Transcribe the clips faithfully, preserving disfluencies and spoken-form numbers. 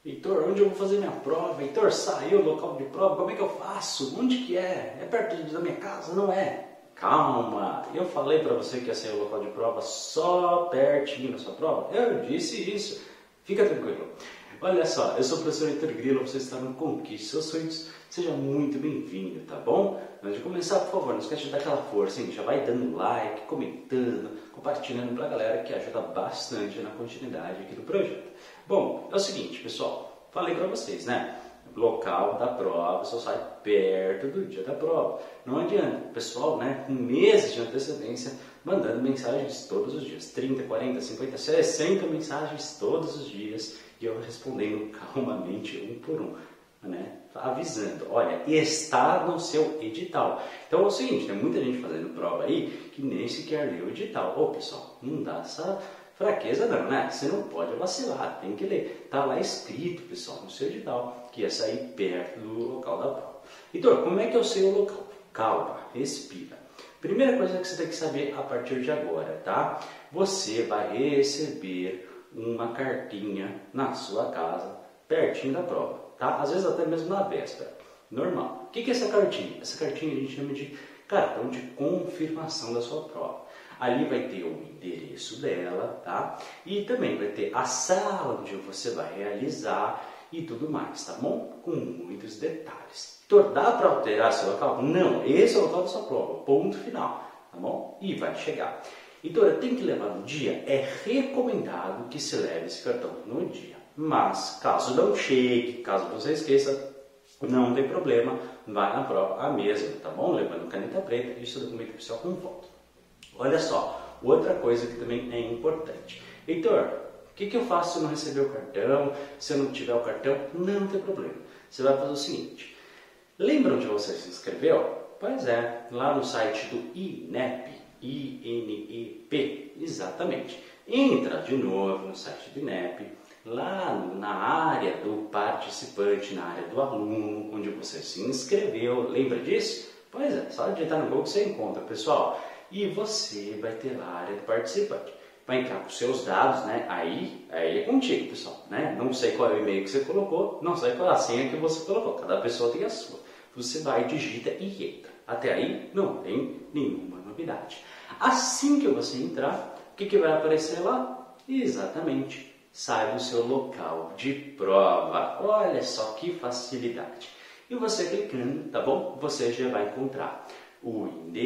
Heitor, onde eu vou fazer minha prova? Heitor, saiu o local de prova, como é que eu faço? Onde que é? É perto da minha casa? Não é? Calma, eu falei para você que ia ser o local de prova só pertinho da sua prova? Eu disse isso, fica tranquilo. Olha só, eu sou o professor Heitor Grilo, você está no Conquiste Seus Sonhos, seja muito bem-vindo, tá bom? Antes de começar, por favor, não esquece de dar aquela força, hein? Já vai dando like, comentando, compartilhando para a galera que ajuda bastante na continuidade aqui do projeto. Bom, é o seguinte, pessoal, falei para vocês, né? Local da prova, só sai perto do dia da prova. Não adianta, o pessoal, né, com meses de antecedência, mandando mensagens todos os dias, trinta, quarenta, cinquenta, sessenta mensagens todos os dias, e eu respondendo calmamente um por um, né, avisando, olha, está no seu edital. Então é o seguinte, tem muita gente fazendo prova aí que nem sequer leu o edital. Ô pessoal, não dá essa fraqueza não, né? Você não pode vacilar, tem que ler. Tá lá escrito, pessoal, no seu edital, que ia sair perto do local da prova. Então, como é que eu sei o local? Calma, respira. Primeira coisa que você tem que saber a partir de agora, tá? Você vai receber uma cartinha na sua casa, pertinho da prova, tá? Às vezes até mesmo na véspera. Normal. O que é essa cartinha? Essa cartinha a gente chama de cartão de confirmação da sua prova. Ali vai ter o endereço dela, tá? E também vai ter a sala onde você vai realizar e tudo mais, tá bom? Com muitos detalhes. Então, dá para alterar seu local? Não, esse é o local da sua prova, ponto final, tá bom? E vai chegar. Então, tem que levar no dia? É recomendado que se leve esse cartão no dia. Mas, caso não chegue, caso você esqueça, não tem problema, vai na prova a mesma, tá bom? Levando caneta preta e seu documento oficial com foto. Olha só, outra coisa que também é importante. Heitor, o que, que eu faço se eu não receber o cartão, se eu não tiver o cartão? Não tem problema. Você vai fazer o seguinte, lembra onde você se inscreveu? Pois é, lá no site do INEP, I N E P, exatamente. Entra de novo no site do INEP, lá na área do participante, na área do aluno, onde você se inscreveu. Lembra disso? Pois é, só digitar no Google que você encontra, pessoal. E você vai ter lá a área do participante. Vai entrar com os seus dados, né? Aí, aí é contigo, pessoal, né? Não sei qual é o e-mail que você colocou, não sei qual é a senha que você colocou. Cada pessoa tem a sua. Você vai, digita e entra. Até aí não tem nenhuma novidade. Assim que você entrar, o que, que vai aparecer lá? Exatamente, sai do seu local de prova. Olha só que facilidade. E você clicando, tá bom? Você já vai encontrar o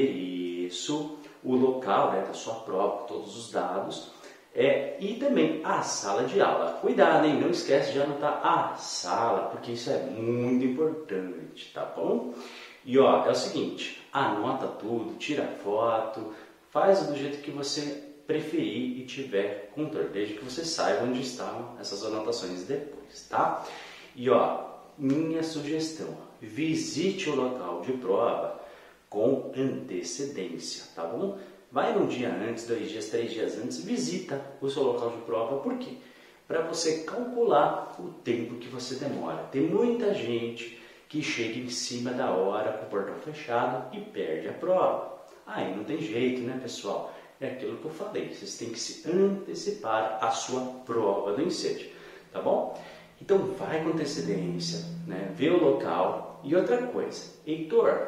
endereço, o local, né, da sua prova, com todos os dados, é, e também a sala de aula. Cuidado, hein? Não esquece de anotar a sala, porque isso é muito importante, tá bom? E ó, é o seguinte, anota tudo, tira foto, faz do jeito que você preferir e tiver controle, desde que você saiba onde estão essas anotações depois, tá? E ó, minha sugestão, visite o local de prova com antecedência, tá bom? Vai um dia antes, dois dias, três dias antes, visita o seu local de prova. Por quê? Para você calcular o tempo que você demora. Tem muita gente que chega em cima da hora com o portão fechado e perde a prova. Aí não tem jeito, né, pessoal? É aquilo que eu falei, vocês têm que se antecipar à sua prova do INSEAD, tá bom? Então vai com antecedência, né? Vê o local. E outra coisa, Heitor,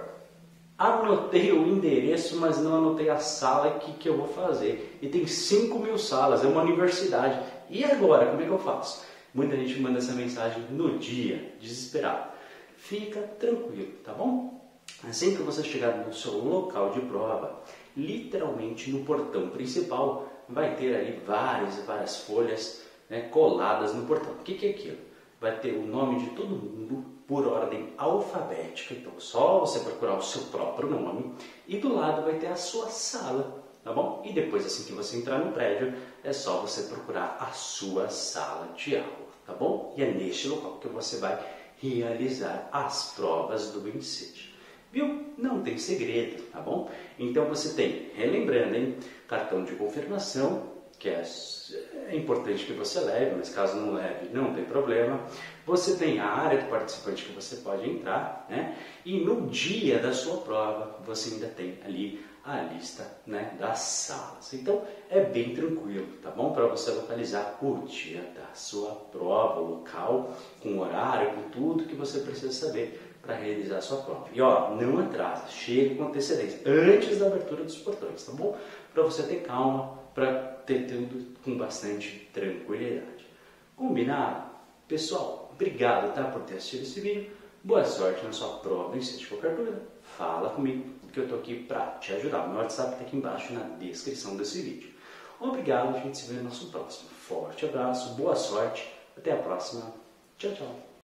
anotei o endereço, mas não anotei a sala que, que eu vou fazer. E tem cinco mil salas, é uma universidade. E agora, como é que eu faço? Muita gente manda essa mensagem no dia, desesperado. Fica tranquilo, tá bom? Assim que você chegar no seu local de prova, literalmente no portão principal, vai ter ali várias e várias folhas, né, coladas no portão. O que, que é aquilo? Vai ter o nome de todo mundo por ordem alfabética, então só você procurar o seu próprio nome e do lado vai ter a sua sala, tá bom? E depois, assim que você entrar no prédio, é só você procurar a sua sala de aula, tá bom? E é neste local que você vai realizar as provas do INSEAD. Viu? Não tem segredo, tá bom? Então você tem, relembrando, hein, cartão de confirmação, que é, é importante que você leve, mas caso não leve, não tem problema. Você tem a área do participante que você pode entrar, né? E no dia da sua prova, você ainda tem ali a lista, né, das salas. Então é bem tranquilo, tá bom? Para você localizar o dia da sua prova, o local, com horário, com tudo que você precisa saber para realizar a sua prova. E ó, não atrasa, chega com antecedência, antes da abertura dos portões, tá bom? Para você ter calma, para ter tudo com bastante tranquilidade. Combinado? Pessoal, obrigado, tá, por ter assistido esse vídeo. Boa sorte na sua prova, e se tiver qualquer dúvida, fala comigo, que eu tô aqui para te ajudar. Meu WhatsApp está aqui embaixo na descrição desse vídeo. Obrigado, a gente se vê no nosso próximo. Forte abraço, boa sorte, até a próxima. Tchau, tchau.